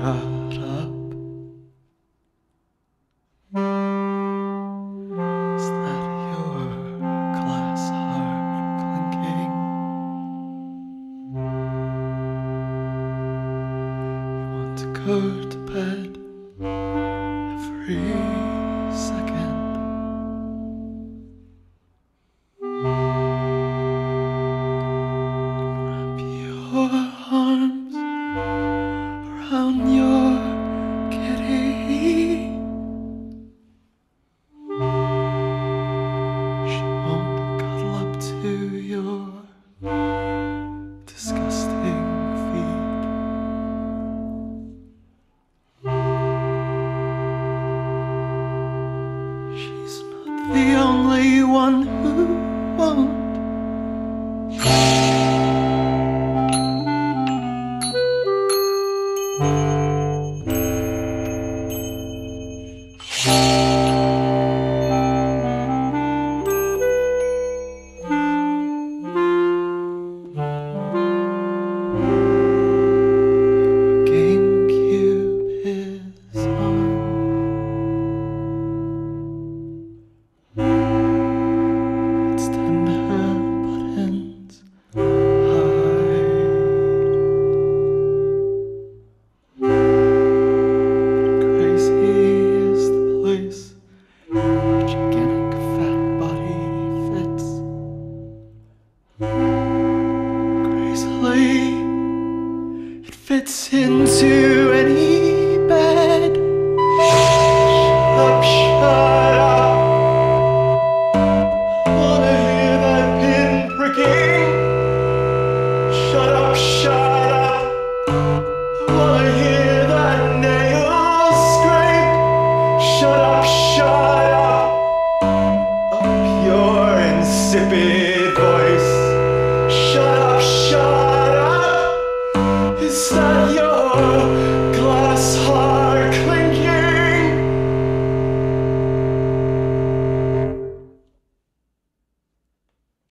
Shut up. Is that your glass heart clinking? You want to go to bed every second. Wrap your arms around your kitty. She won't cuddle up to your disgusting feet. She's not the only one who won't. GameCube is on. Its tender buttons hide. Crazy is the place your gigantic fat body fits. Crazily, it fits into any bed. Shut up. I wanna hear that pin pricking. Shut up. I wanna hear that nail scrape. Shut up. Up your insipid voice. Shut up. Is that your glass heart?